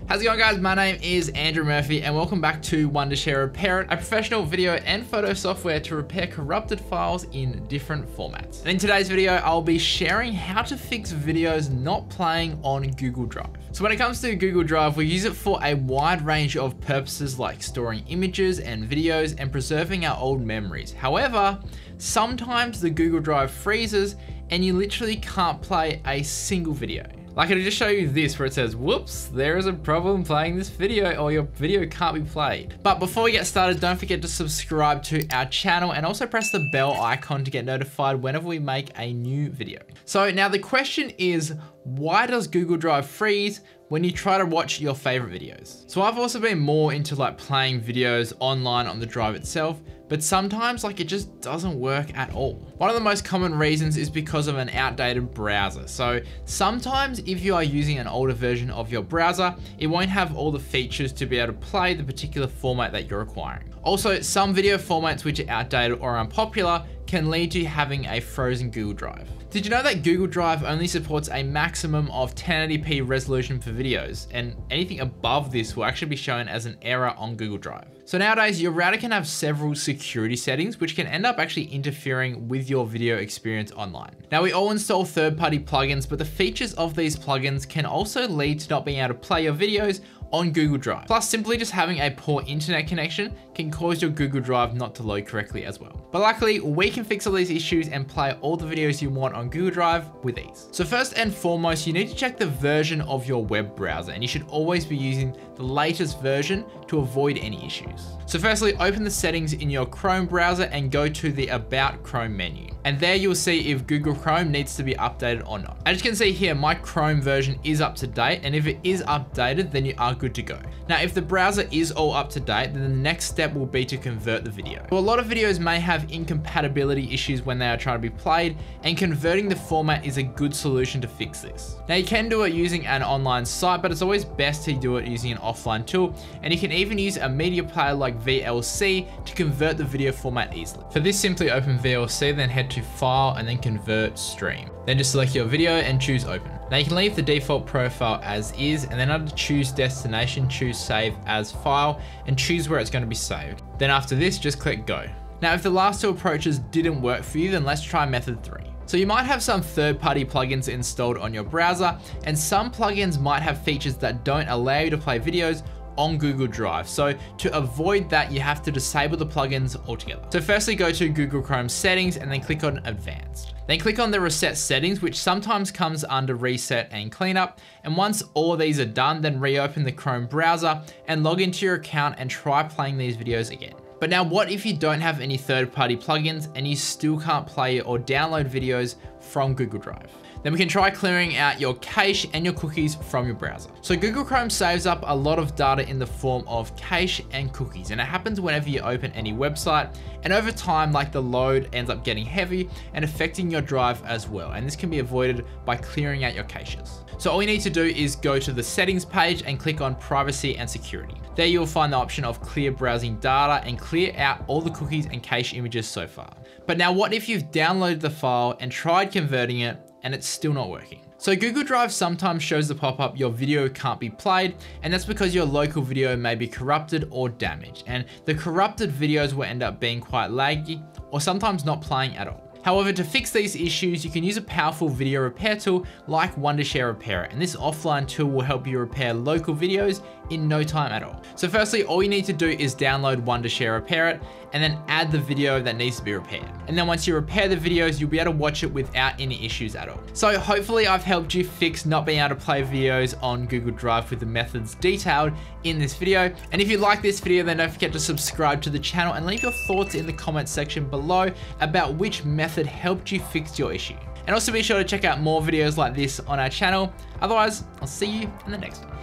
How's it going, guys? My name is Andrew Murphy and welcome back to Wondershare Repairit, a professional video and photo software to repair corrupted files in different formats. And in today's video, I'll be sharing how to fix videos not playing on Google Drive. So when it comes to Google Drive, we use it for a wide range of purposes like storing images and videos and preserving our old memories. However, sometimes the Google Drive freezes and you literally can't play a single video. Like, I can just show you this where it says, whoops, there is a problem playing this video, or your video can't be played. But before we get started, don't forget to subscribe to our channel and also press the bell icon to get notified whenever we make a new video. So now the question is, why does Google Drive freeze when you try to watch your favorite videos? So I've also been more into like playing videos online on the drive itself, but sometimes like it just doesn't work at all. One of the most common reasons is because of an outdated browser. So sometimes if you are using an older version of your browser, it won't have all the features to be able to play the particular format that you're requiring. Also, some video formats which are outdated or unpopular can lead to having a frozen Google Drive. Did you know that Google Drive only supports a maximum of 1080p resolution for videos, and anything above this will actually be shown as an error on Google Drive? So nowadays, your router can have several security settings which can end up actually interfering with your video experience online. Now, we all install third-party plugins, but the features of these plugins can also lead to not being able to play your videos on Google Drive. Plus, simply just having a poor internet connection can cause your Google Drive not to load correctly as well. But luckily, we can fix all these issues and play all the videos you want on Google Drive with ease. So first and foremost, you need to check the version of your web browser, and you should always be using the latest version to avoid any issues. So firstly, open the settings in your Chrome browser and go to the About Chrome menu. And there you'll see if Google Chrome needs to be updated or not. As you can see here, my Chrome version is up to date, and if it is updated, then you are good to go. Now, if the browser is all up to date, then the next step will be to convert the video. So a lot of videos may have incompatibility issues when they are trying to be played, and converting the format is a good solution to fix this. Now, you can do it using an online site, but it's always best to do it using an offline tool, and you can even use a media player like VLC to convert the video format easily. For this, simply open VLC, then head to File and then Convert Stream. Then just select your video and choose Open. Now you can leave the default profile as is, and then under Choose Destination, choose Save as File and choose where it's going to be saved. Then after this, just click Go. Now, if the last two approaches didn't work for you, then let's try method 3. So you might have some third-party plugins installed on your browser, and some plugins might have features that don't allow you to play videos on Google Drive. So to avoid that, you have to disable the plugins altogether. So firstly, go to Google Chrome settings and then click on Advanced. Then click on the reset settings, which sometimes comes under reset and cleanup. And once all these are done, then reopen the Chrome browser and log into your account and try playing these videos again. But now, what if you don't have any third-party plugins and you still can't play or download videos from Google Drive? Then we can try clearing out your cache and your cookies from your browser. So Google Chrome saves up a lot of data in the form of cache and cookies, and it happens whenever you open any website, and over time, like, the load ends up getting heavy and affecting your drive as well, and this can be avoided by clearing out your caches. So all you need to do is go to the settings page and click on Privacy and Security. There you'll find the option of clear browsing data and clear out all the cookies and cache images so far. But now, what if you've downloaded the file and tried converting it and it's still not working? So Google Drive sometimes shows the pop-up, your video can't be played, and that's because your local video may be corrupted or damaged, and the corrupted videos will end up being quite laggy or sometimes not playing at all. However, to fix these issues, you can use a powerful video repair tool like Wondershare Repairit, and this offline tool will help you repair local videos in no time at all. So firstly, all you need to do is download Wondershare Repairit and then add the video that needs to be repaired. And then once you repair the videos, you'll be able to watch it without any issues at all. So hopefully I've helped you fix not being able to play videos on Google Drive with the methods detailed in this video. And if you like this video, then don't forget to subscribe to the channel and leave your thoughts in the comment section below about which method helped you fix your issue. And also be sure to check out more videos like this on our channel. Otherwise, I'll see you in the next one.